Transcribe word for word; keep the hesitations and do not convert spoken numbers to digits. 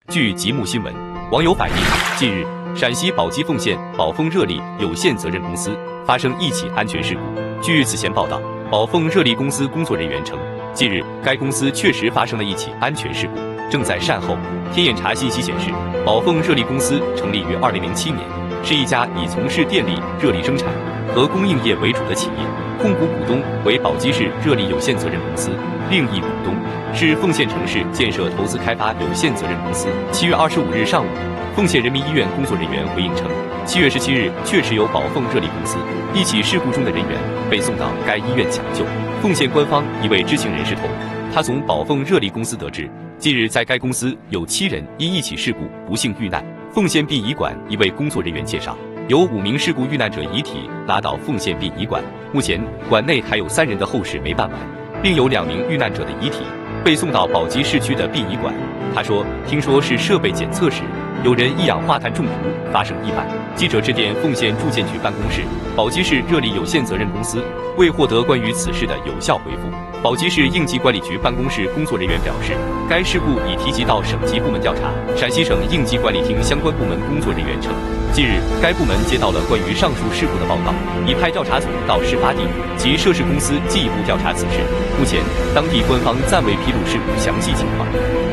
据极目新闻，网友反映，近日陕西宝鸡凤县宝凤热力有限责任公司发生一起安全事故。据此前报道，宝凤热力公司工作人员称，近日该公司确实发生了一起安全事故，正在善后。天眼查信息显示，宝凤热力公司成立于二零零七年，是一家以从事电力、热力生产和供应业为主的企业，控股股东为宝鸡市热力有限责任公司，另一股东是凤县城市建设投资开发有限责任公司。七月二十五日上午，凤县人民医院工作人员回应称，七月十七日确实有宝凤热力公司一起事故中的人员被送到该医院抢救。凤县官方一位知情人士透露，他从宝凤热力公司得知，近日在该公司有七人因一起事故不幸遇难。凤县殡仪馆一位工作人员介绍，有五名事故遇难者遗体拉到凤县殡仪馆，目前馆内还有三人的后事没办完，另有两名遇难者的遗体被送到宝鸡市区的殡仪馆。他说，听说是设备检测时有人一氧化碳中毒发生意外。记者致电凤县住建局办公室，宝鸡市热力有限责任公司未获得关于此事的有效回复。宝鸡市应急管理局办公室工作人员表示，该事故已提及到省级部门调查。陕西省应急管理厅相关部门工作人员称，近日该部门接到了关于上述事故的报告，已派调查组到事发地及涉事公司进一步调查此事。目前当地官方暂未披露事故详细情况。